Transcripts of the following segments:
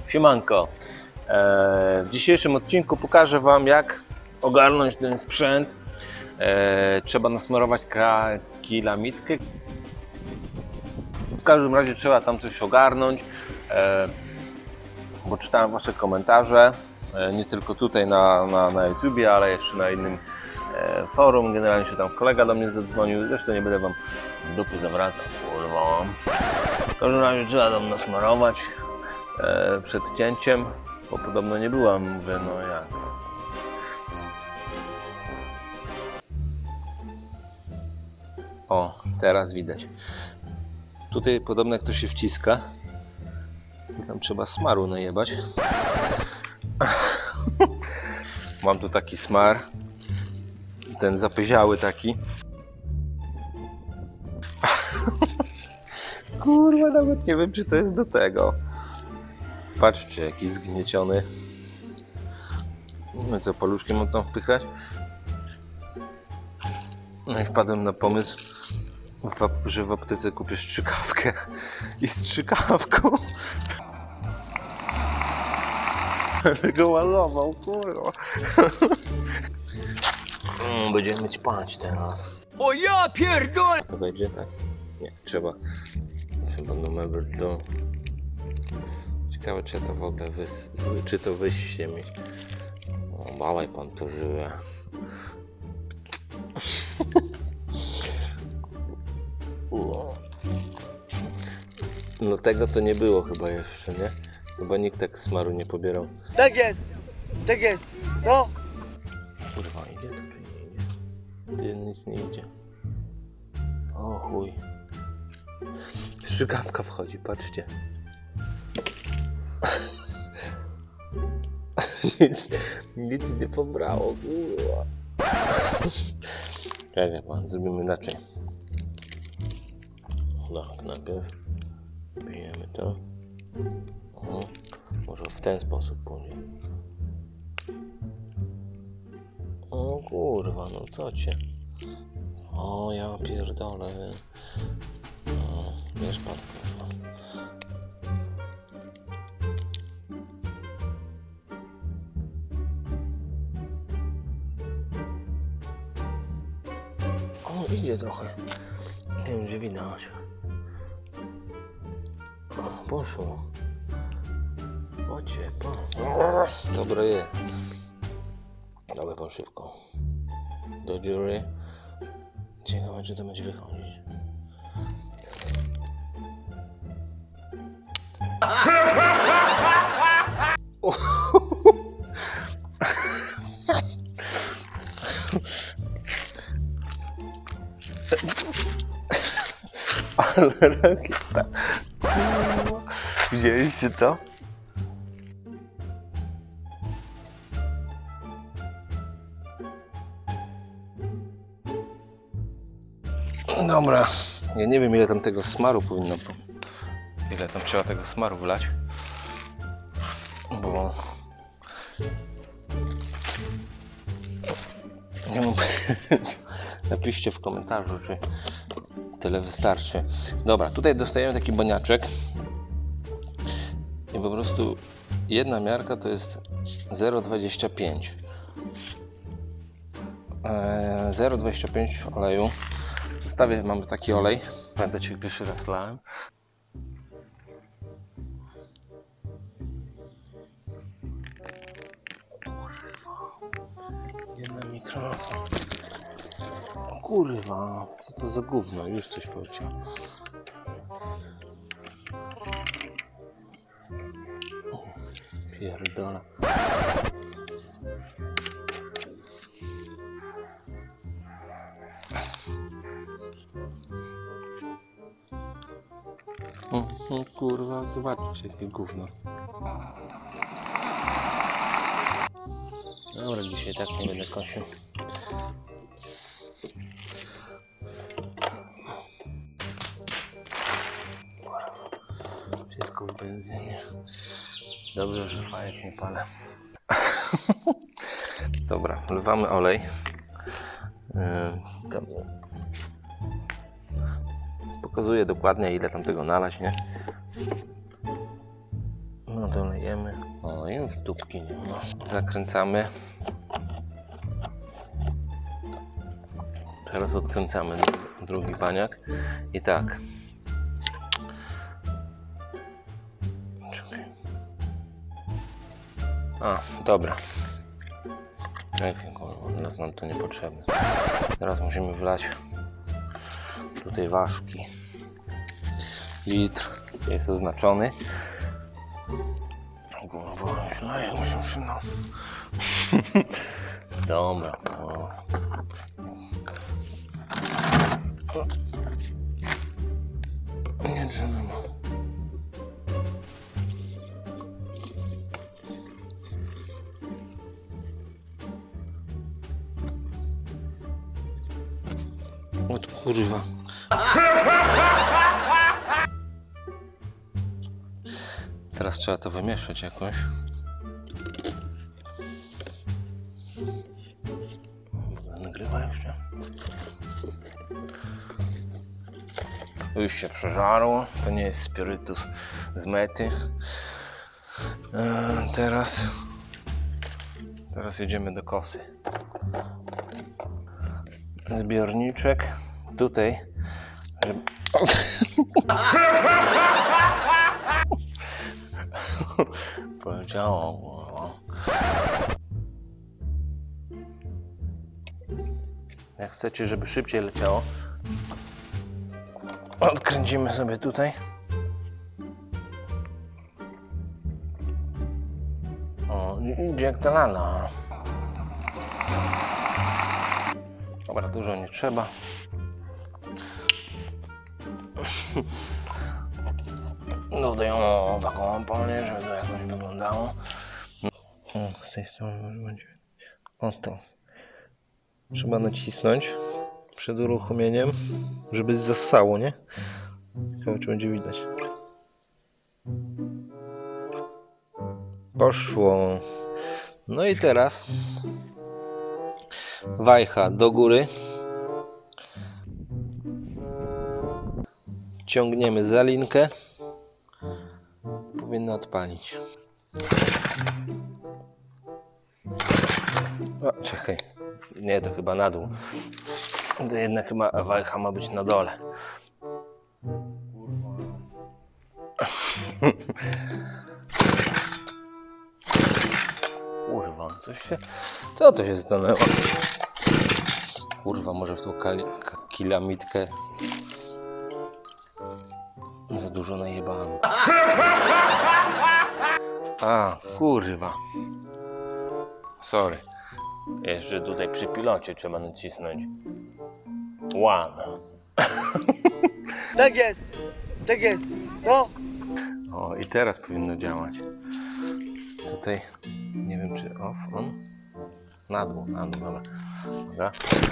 Siemanko. W dzisiejszym odcinku pokażę Wam, jak ogarnąć ten sprzęt. Trzeba nasmarować kilamitkę. W każdym razie trzeba tam coś ogarnąć, bo czytałem Wasze komentarze, nie tylko tutaj na YouTubie, ale jeszcze na innym forum. Generalnie się tam kolega do mnie zadzwonił, zresztą nie będę Wam dupy zawracał, kurwa. W każdym razie trzeba tam nasmarować przed cięciem, bo podobno nie byłam, mówię, no jak. O, teraz widać. Tutaj podobno jak to się wciska, to tam trzeba smaru najebać. Mam tu taki smar, ten zapyziały taki. Kurwa, nawet nie wiem, czy to jest do tego. Patrzcie, jakiś zgnieciony. No co, paluszkiem mam tam wpychać? No i wpadłem na pomysł, że w aptece kupię strzykawkę. I strzykawką będę go ładował, kurwa. Będziemy ćpać teraz. O ja pierdolę! To wejdzie, tak? Nie, trzeba numer do... Ciekawe, czy to w ogóle czy to wyście mi. O, małej pan to żyje. No tego to nie było chyba jeszcze, nie? Chyba nikt tak smaru nie pobierał. Tak jest! Tak jest! No! Kurwa, idzie to czy nie idzie? Ty, nic nie idzie. O chuj. Strzykawka wchodzi, patrzcie. nic nie pobrało, kurwa. Czekaj pan, zrobimy inaczej. No, najpierw bijemy to. O, może w ten sposób pójdzie. O kurwa, no co cię? O ja pierdolę. No, wiesz pan, kurwa. O, idzie trochę. Nie wiem, gdzie widać. O, poszło. Ocie, pan. Dobre jest. Dawaj pan szybko. Do dziury. Ciekawe, czy to będzie wychodzić. Ale rakieta. Widzieliście to? Dobra, ja nie wiem, ile tam tego smaru powinno, ile tam trzeba tego smaru wlać, bo nie mam pojęcia. Napiszcie w komentarzu, czy tyle wystarczy. Dobra, tutaj dostajemy taki baniaczek i po prostu jedna miarka to jest 0,25 0,25 oleju. W zestawie mamy taki olej. Pamiętacie, jak pierwszy raz lałem? Kurwa. Jedna mikrofon. Kurwa, co to za gówno? Już coś powiedział. Pierdolę. Kurwa, zobaczcie, jakie gówno. Dobra, dzisiaj tak nie będę kosił. Wszystko w benzynie. Dobrze, że fajek nie palę. Dobra, wlewamy olej. Pokazuję dokładnie, ile tam tego nalać, nie? No dolejemy. O, już tubki nie ma. Zakręcamy. Teraz odkręcamy drugi baniak. I tak. Czekaj. A, dobra. Teraz nam to niepotrzebne. Teraz musimy wlać tutaj ważki. Litr jest oznaczony. Kurwa, źle, jak mi się no. Dobra. O. Nie trzymam. O kurwa. Teraz trzeba to wymieszać jakoś. Nagrywa jeszcze. Już się przeżarło. To nie jest spirytus z mety. Teraz jedziemy do kosy. Zbiorniczek tutaj, żeby... Poleciało. Jak chcecie, żeby szybciej leciało, odkręcimy sobie tutaj. O, idzie jak ta lala. Dobra, dużo nie trzeba. Tutaj taką oponię, żeby to jakoś wyglądało. Z tej strony może będzie. Oto. Trzeba nacisnąć przed uruchomieniem, żeby zassało, nie? Ciekawe, czy będzie widać. Poszło. No i teraz wajcha do góry. Ciągniemy za linkę. Powinno odpalić. O, czekaj. Nie, to chyba na dół. To jednak chyba wajcha ma być na dole. Kurwa, coś się... Co to się stanęło? Kurwa, może w tą kilamitkę za dużo najebałem. A, kurwa. Sorry. Jeszcze tutaj przy pilocie trzeba nacisnąć. One. Tak jest. Tak jest. No. O, i teraz powinno działać. Tutaj, nie wiem czy off, on? Na dół, dobra. Dobra.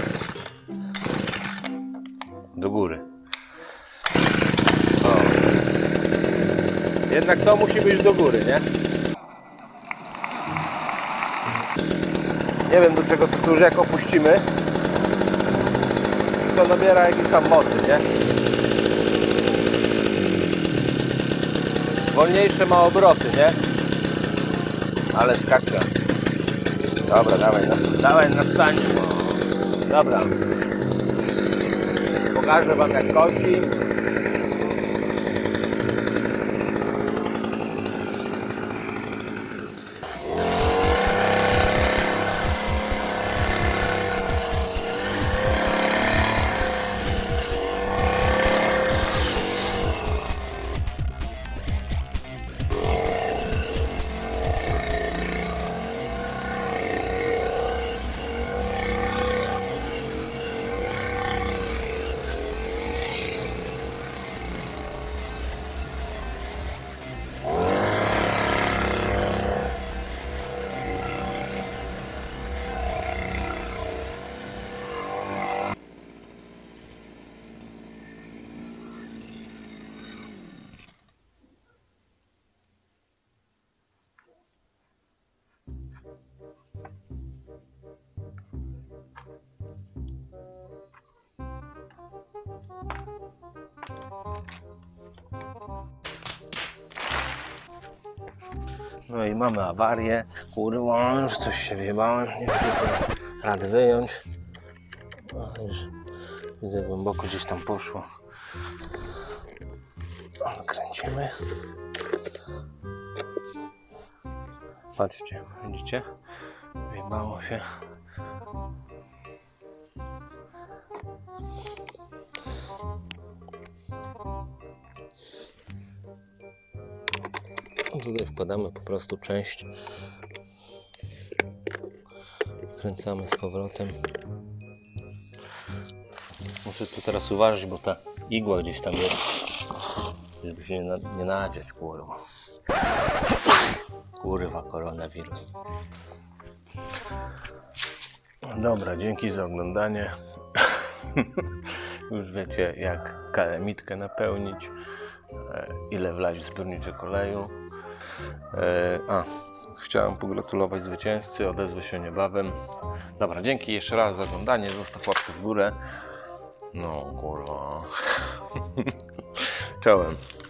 Do góry. O. Jednak to musi być do góry, nie? Nie wiem, do czego to służy, jak opuścimy. To nabiera jakiejś tam mocy, nie? Wolniejsze ma obroty, nie? Ale skacze. Dobra, dawaj na stanie. Dobra. Pokażę wam, jak kosi. No i mamy awarię. Kurwa, już coś się wjebałem. Nie wiem, czy to rad wyjąć. O, już widzę, głęboko gdzieś tam poszło. Kręcimy. Patrzcie, widzicie? Wjebało się. Tutaj wkładamy po prostu część. Wkręcamy z powrotem. Muszę tu teraz uważać, bo ta igła gdzieś tam jest. Żeby się nie nadziać, kurwa. Kurwa, koronawirus. Dobra, dzięki za oglądanie. Już wiecie, jak kalemitkę napełnić, ile wlać w zbiorniczek oleju. Chciałem pogratulować zwycięzcy, odezwę się niebawem. Dobra, dzięki jeszcze raz za oglądanie, zostaw łapkę w górę. No kurwa. Czołem.